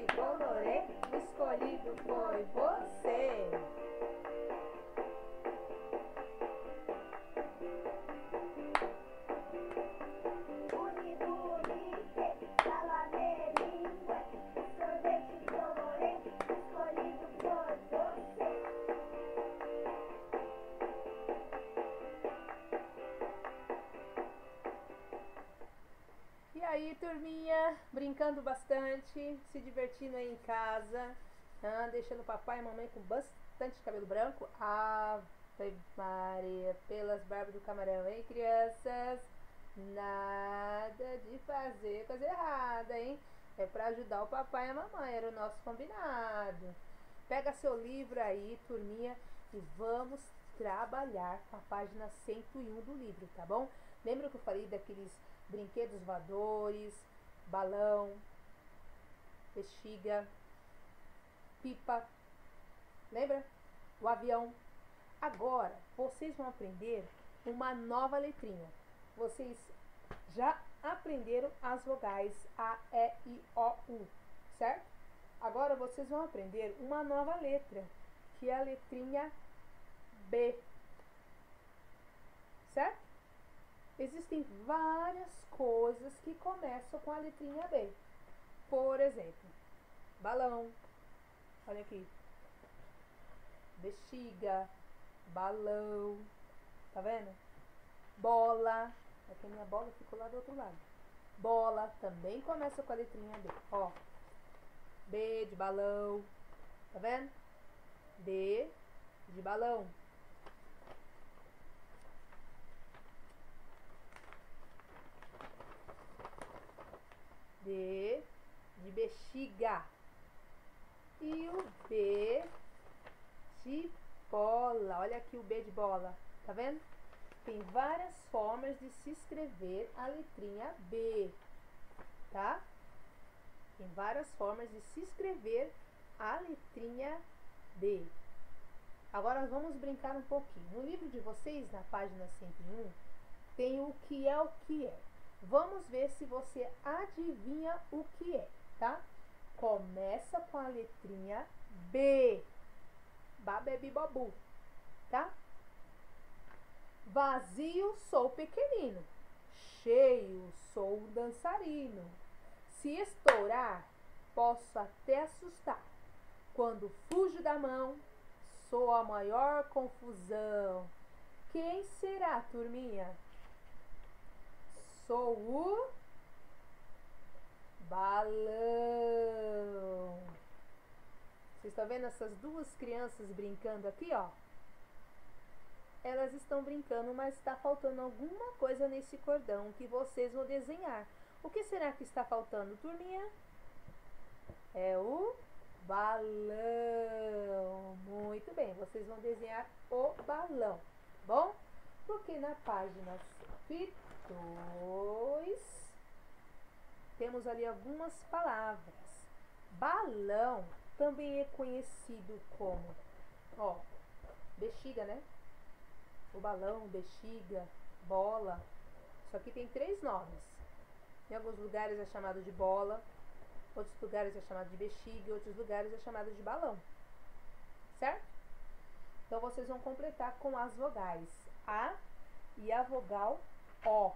sorvete colorê, o escolhido foi você. E aí, turminha, brincando bastante, se divertindo aí em casa, deixando papai e mamãe com bastante cabelo branco. Ave Maria, pelas barbas do camarão, hein, crianças? Nada de fazer coisa errada, hein? É pra ajudar o papai e a mamãe, era o nosso combinado. Pega seu livro aí, turminha, e vamos trabalhar com a página 101 do livro, tá bom? Lembra que eu falei daqueles brinquedos voadores, balão, bexiga, pipa, lembra? O avião. Agora, vocês vão aprender uma nova letrinha. Vocês já aprenderam as vogais A, E, I, O, U, certo? Agora vocês vão aprender uma nova letra, que é a letrinha B, certo? Existem várias coisas que começam com a letrinha B. Por exemplo, balão, olha aqui, bexiga, balão, tá vendo? Bola, aqui a minha bola ficou lá do outro lado. Bola também começa com a letrinha B, ó. B de balão, tá vendo? B de balão. B de bexiga. E o B de bola. Olha aqui o B de bola, tá vendo? Tem várias formas de se escrever a letrinha B, tá? Tem várias formas de se escrever a letrinha B. Agora vamos brincar um pouquinho. No livro de vocês, na página 101, tem o que é o que é. Vamos ver se você adivinha o que é, tá? Começa com a letrinha B. Babebi bobu, tá? Vazio, sou pequenino. Cheio, sou um dançarino. Se estourar, posso até assustar. Quando fujo da mão, sou a maior confusão. Quem será, turminha? Sou o balão. Vocês estão vendo essas duas crianças brincando aqui, ó? Elas estão brincando, mas está faltando alguma coisa nesse cordão que vocês vão desenhar. O que será que está faltando, turminha? É o balão. Muito bem, vocês vão desenhar o balão, tá bom? Porque na página 102 temos ali algumas palavras. Balão também é conhecido como, ó, bexiga, né? O balão, bexiga, bola. Isso aqui tem 3 nomes. Em alguns lugares é chamado de bola, outros lugares é chamado de bexiga, outros lugares é chamado de balão. Certo? Então vocês vão completar com as vogais A e a vogal O.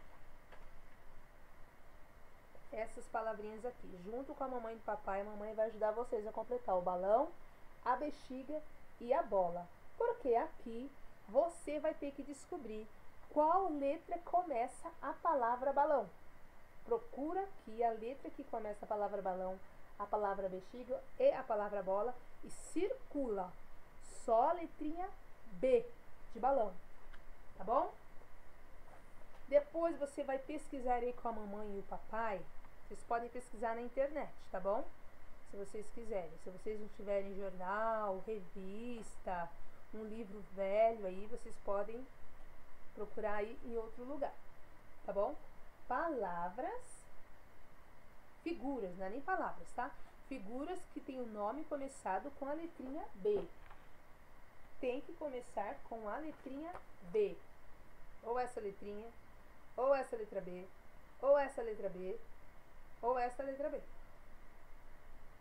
Essas palavrinhas aqui, junto com a mamãe e o papai, a mamãe vai ajudar vocês a completar o balão, a bexiga e a bola. Porque aqui você vai ter que descobrir qual letra começa a palavra balão. Procura aqui a letra que começa a palavra balão, a palavra bexiga e a palavra bola e circula só a letrinha B de balão, tá bom? Depois você vai pesquisar aí com a mamãe e o papai. Vocês podem pesquisar na internet, tá bom? Se vocês quiserem. Se vocês não tiverem jornal, revista, um livro velho aí, vocês podem procurar aí em outro lugar, tá bom? Palavras, figuras, não é nem palavras, tá? Figuras que tem o nome começado com a letrinha B. Tem que começar com a letrinha B. Ou essa letrinha, ou essa letra B, ou essa letra B, ou essa letra B.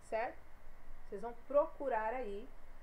certo? Vocês vão procurar aí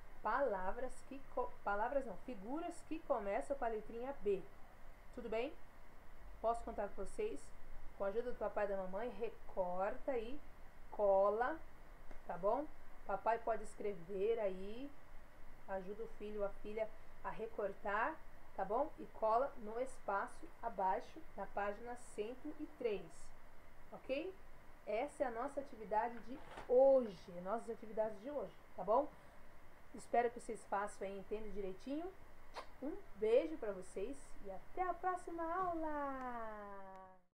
figuras que começam com a letrinha B. Tudo bem? Posso contar com vocês? Com a ajuda do papai e da mamãe, recorta aí, cola, tá bom? Papai pode escrever aí, ajuda o filho ou a filha a recortar, tá bom? E cola no espaço abaixo, na página 103, ok? Essa é a nossa atividade de hoje, nossas atividades de hoje, tá bom? Espero que vocês façam aí, entendam direitinho. Um beijo pra vocês e até a próxima aula!